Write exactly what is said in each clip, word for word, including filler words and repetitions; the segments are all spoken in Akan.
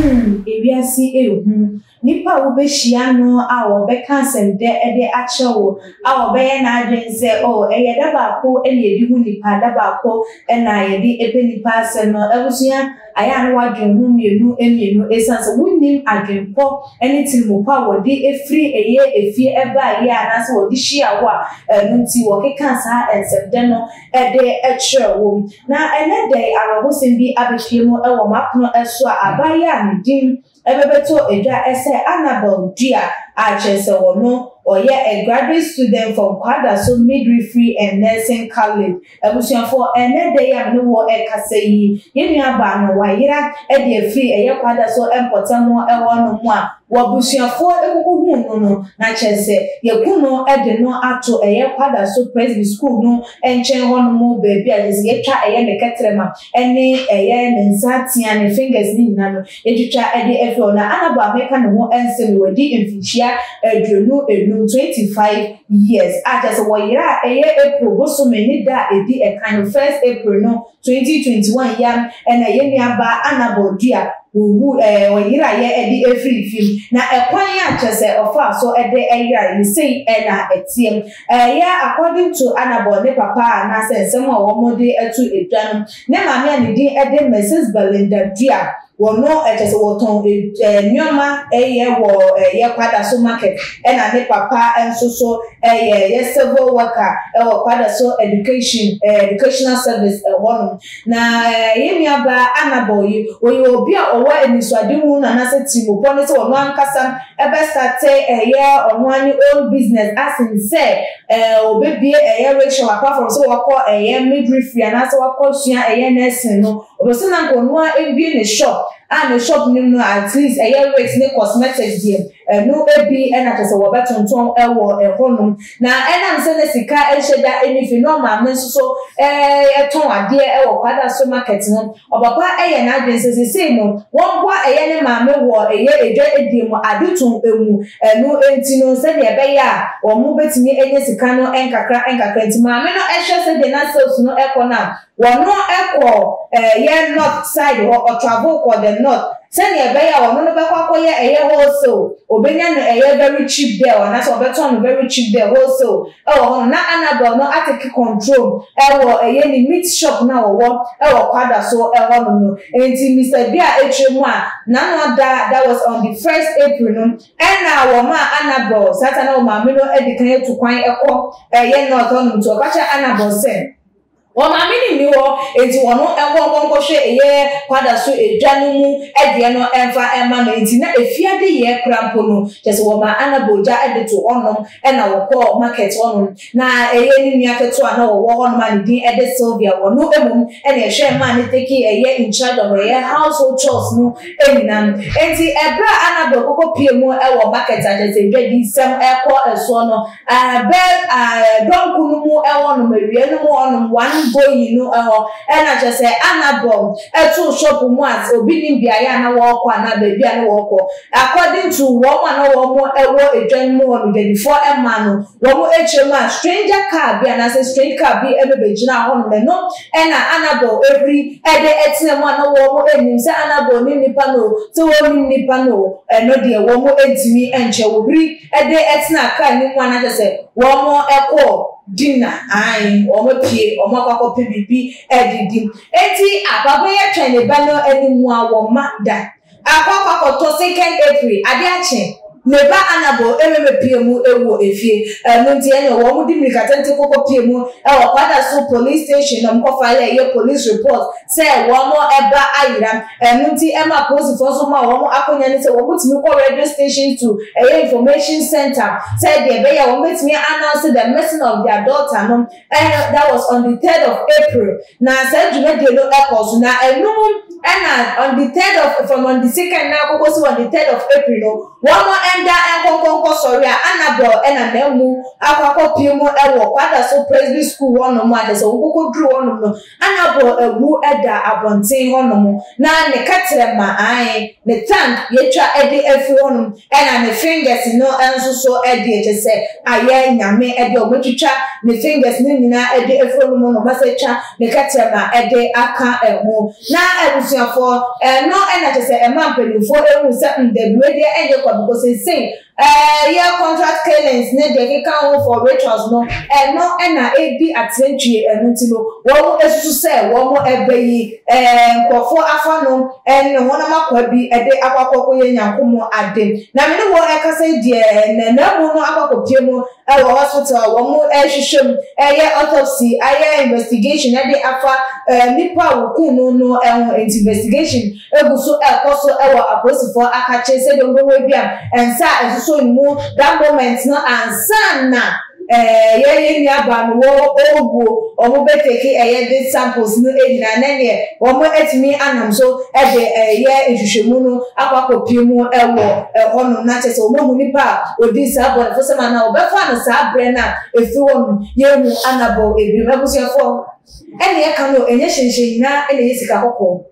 Hmm, ewiase ehu nipa wo be hia no a wo be cancel de e de ache wo a wo be ye na adwen se oh eye da ba ko e na edi hu nipa da ba ko e na ye di epe nipa se no ebusua aya no wadwen hu mienu emienu esanse wunnim adwen po anything mo pa wo di efri eye efie eba ye anase wo di hia wo a nti wo ke cancer ensem de no e de ache wo na ene de arobosem bi abehie mo e wo mapono eso abaya ne din ebebeto edwa ese Annabel Dia achese wono oye a graduate student from Kwadaso Midwifery and Nursing College ebusuafo ene de ya no wo e kasa yi yenua ba no wayira e de free eye Kwadaso empotamo e wono mu a wabusuafo ekukuhu no no na chese yekuno e de no ato eye Kwadaso Presby School no enchen wono mu baby a dise yetwa eye ne ketrema ene eye ne nsatia ne fingers ni na no etwa e de efo na Annabel Ameka no ho ensem wadi emfichia edwenu enu twenty-five years aja so wayira eye April boso meni da edi e kind of first April no twenty twenty-one yam ena ye nuaba Annabel Dia wu eh wayira ye edi every film na ekwan ya chese ofa so ede eyira you say ena etiem eh yeah according to Annabel ne papa na sensem a wo mode etu edwan ne mama ne din ede Missus Belinda Dia wono ejese woton nyoma eye wo ye Kwadaso market ena ne papa enso so eye ye civil worker e wo Kwadaso education educational service e wono na ye miaba Annabel yi oyi obi a owo eniswade hu na na se timo pone se wono ankasa ebe start eye ono ani own business as in say eh obebie eye Rachel apart from so wako eye midwifery na so wako sua eye nursing no obosi na nko no ebie ne shop and the shop name no at least a year rate ne cosmetics there no ebi ena tese wo betonton ewo ehonum na ena nse ne sika eheda anything no ma men so eh eton ade ewo Kwadaso market no obapa eye na adwen se se no won bua eye ne ma me wo eye edwa edi mu adetun emu enu enti no se de ebe ya wo mu betimi enye sika no enkakra enkakra enti ma me no ehwe se de na sales no ekona wono ekọ eh ye north side or travel ko the north send ye be ya wono no be kwakọ ye eye wholesale obenya no eye very cheap there na so beton very cheap there wholesale e wo na Annabel no atake control e wo eye ni meat shop na wo wo e wo Kwadaso e wo no enti Mister Bia etremu a na no da that was on the first April no and na wo ma Annabel satana wo ma me no e de kan etu kwan ekọ eye north no to ka cha Annabel say wo ma mi ni wo enti wono enwo nkonko hwe eye Kwadaso edwanu mu ede no emfa ema no enti na efiade ye krampo no jese wo ma Annabel ja ede to onom e na wo ko market onom na eye ni nua keto ana wo wo hono ma ni din ede Sylvia wono emum e na hwe ma ni take eye in charge of eye household chores no eninam enti ebra Annabel kokko pie mu e wo market ajese dwadi sem e ko eso no eh be eh donku no mu e wono mawie no mu onom one boy no eh ena just say Annabel etu shop mu as obi nim bia ya na wo kwa na baby na wo kwa according to woman na wo mo ewo edwan mu on the before emma no wo mo echema stranger car bia na say strange car bi ebebegina ho no no ena Annabel every ede etine mu na wo mo enim say Annabel ni nipa no so wo ni nipa no e no de wo mo entimi enche wo bri ede etina car ni mu na just say wo mo ekọ dinner ai omo pie omo akọ pe bibi edidi enti ababoye twene ba no animu awo mada akọ to second April ade ache neba Annabel ememe pie mu ewo efie enu nti enye wo mu dimika tente kokko pie mu e wo Kwadaso police station no mko file ye police report say wo mo eba ayira enu nti ema police for so ma wo mo akonya ni say wo mutimi ko radio station to a information center say de be ya wo metimi announce the missing of their daughter no and that was on the third of April na say jume de no echoes na enu and on the third of from on the second na kokko so on the third of April no wo mo enda enkonkonko sorry Annabel ena nemu akwakọ piemu ewo Kwadaso Presby School wono mu ade so kokko dru wono no Annabel ewu eda abonten wono mu na ne katere ma ai ne tank yetwa ede efi wono ena ne fingers no enso so ede eje se aye nyame ede omotwitwa ne fingers ne nyina ede efi wono no basetwa ne katere ma ede aka emu na abusuafo eh no e na chese e man penifo e hu se ndebwe de enye kwa because say eh yeah contract killings ne de ka ho for rituals no eh no e na e bi atentwie enu ti no wo esusu se wo mo ebeyi eh nkofo afa no en wona makwa bi e de akwakoko ye nyankomo ade na me no wo e ka say de na na mo no akwakopie mo e wo hospital wo mo e hwehwem e ye autopsy aye investigation e de afa nipa wo ku no no e investigation e buso e koso e wo aposifo akache se de ngo we bia ensa esusu mu that moment no ansana eh ye ye ni aba no wo ogu omo beteki eye de samples no e na na ne wo mo etimi anam so e de ye ehwehwemu no akwakopie mu e wo e hono na chese omo hu nipa odi sa bo fo se ma na obefa no sa bre na efi wo ye mu anabo ebi mebusiafo ene ye kan no enye hyenhyen na ene yesika kokko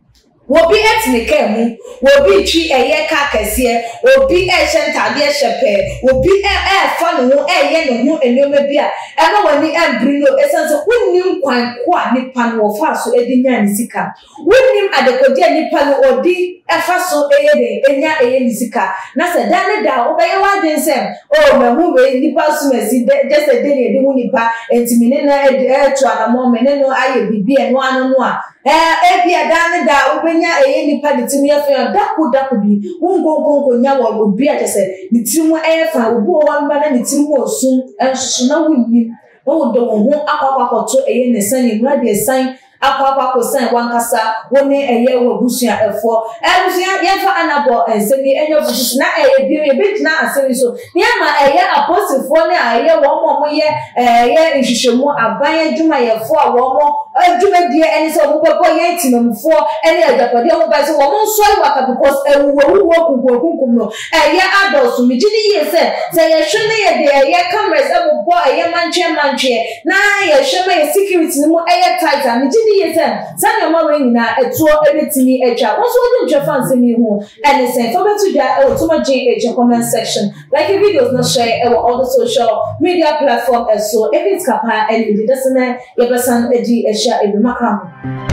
wobi etnike mu wobi twi eye ka kese obi e hyentade e hyepe obi e e fa no ho e ye no ho enoma bia e no wani e brino esense wonnim kwan ko a nipa no fa so edinya nisika wonnim adekodi nipa no odi e fa so eye de enya eye nisika na se dan ne da obeye waden se o mahu we nipa so mesi just e de ne de hu nipa entimine na e to anamo mene no aye bibi e no anu no a eh e bia dan ne da obenya eye nipa de timi afa daku daku bi wongongongo nya wo obi a tese ni timu e fa obi o wan ba na ni timu osun enso na wonni o do ho akwakwakoto eye ne sani mra de san akwakwa san wankasa woni eye wo busua efo e busua ye fa anabo ensemi enyo busu na eye bi e bi na asemi so ye ma eye aposifo ne aye wo mo mo ye eye nhwehwemu aban adwuma ye fo a wo mo adwuma die eni so mo bebo ye tinamfo eni ajapade wo ba so wo mo so waka because ewu wo wo kunku kunku no eye adults mi gidi ye se se ye hwene ye de eye cameras e bo bo eye manche manche na ye hweme ye security no eye tight and gidi yes sanya ma we nyina etuo ebetimi etwa won so wodi ntwa fanse mi hu and say for betu da e to ma je e comment section like the videos not share e all the social media platform so if it's kapa and it doesn't ye person eji e share e makram.